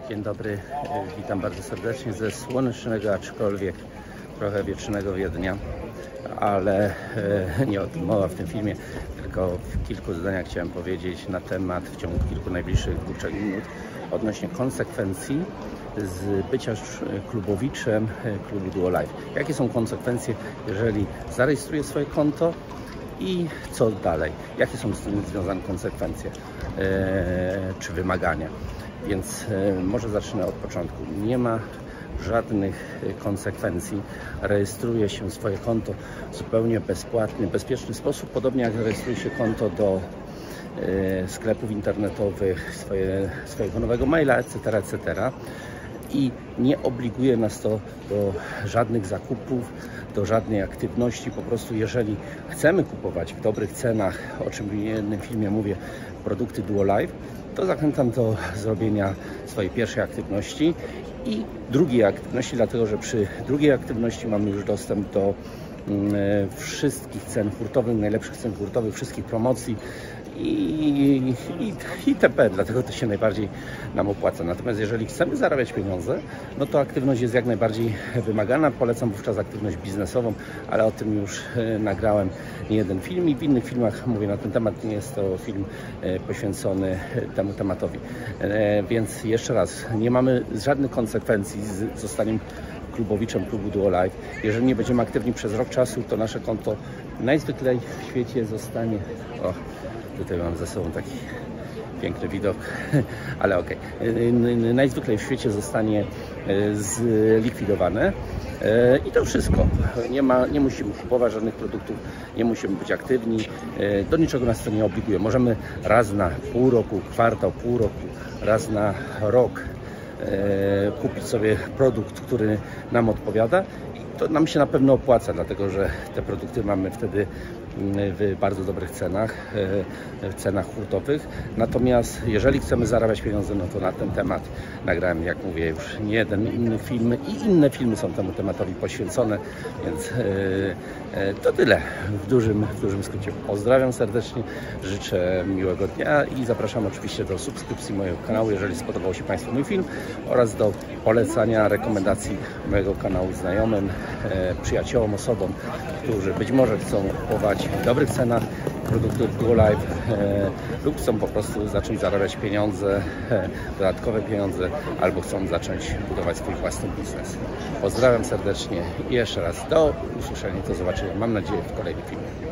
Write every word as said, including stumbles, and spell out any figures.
Dzień dobry, witam bardzo serdecznie ze słonecznego, aczkolwiek trochę wietrznego Wiednia, ale nie o tym mowa w tym filmie, tylko w kilku zdaniach chciałem powiedzieć na temat w ciągu kilku najbliższych dwóch, trzech minut odnośnie konsekwencji z bycia klubowiczem klubu DuoLive. Jakie są konsekwencje, jeżeli zarejestruję swoje konto i co dalej? Jakie są z tym związane konsekwencje e, czy wymagania? Więc e, może zacznę od początku. Nie ma żadnych konsekwencji. Rejestruje się swoje konto w zupełnie bezpłatny, bezpieczny sposób, podobnie jak rejestruje się konto do e, sklepów internetowych, swoje, swojego nowego maila, et cetera, et cetera. I nie obliguje nas to do żadnych zakupów, do żadnej aktywności. Po prostu jeżeli chcemy kupować w dobrych cenach, o czym w jednym filmie mówię, produkty DuoLive, to zachęcam do zrobienia swojej pierwszej aktywności i drugiej aktywności, dlatego że przy drugiej aktywności mamy już dostęp do wszystkich cen hurtowych, najlepszych cen hurtowych, wszystkich promocji i, i, itp. Dlatego to się najbardziej nam opłaca. Natomiast jeżeli chcemy zarabiać pieniądze, no to aktywność jest jak najbardziej wymagana. Polecam wówczas aktywność biznesową, ale o tym już nagrałem nie jeden film i w innych filmach mówię na ten temat. Nie jest to film poświęcony temu tematowi. Więc jeszcze raz, nie mamy żadnych konsekwencji z zostaniem klubowiczem klubu DuoLive. Jeżeli nie będziemy aktywni przez rok czasu, to nasze konto najzwyklej w świecie zostanie... O, tutaj mam za sobą taki piękny widok, ale okej. Okay. Najzwyklej w świecie zostanie zlikwidowane i to wszystko. Nie ma, nie musimy kupować żadnych produktów, nie musimy być aktywni, do niczego nas to nie obliguje. Możemy raz na pół roku, kwartał, pół roku, raz na rok kupić sobie produkt, który nam odpowiada i to nam się na pewno opłaca, dlatego że te produkty mamy wtedy w bardzo dobrych cenach, w cenach hurtowych. Natomiast jeżeli chcemy zarabiać pieniądze, no to na ten temat nagrałem, jak mówię, już nie jeden inny film i inne filmy są temu tematowi poświęcone, więc to tyle w dużym, w dużym skrócie. Pozdrawiam serdecznie, życzę miłego dnia i zapraszam oczywiście do subskrypcji mojego kanału, jeżeli spodobał się Państwu mój film, oraz do polecania, rekomendacji mojego kanału znajomym, przyjaciołom, osobom, którzy być może chcą kupować w dobrych cenach produktów DuoLive e, lub chcą po prostu zacząć zarabiać pieniądze, e, dodatkowe pieniądze, albo chcą zacząć budować swój własny biznes. Pozdrawiam serdecznie i jeszcze raz do usłyszenia, do zobaczenia, mam nadzieję, w kolejnym filmie.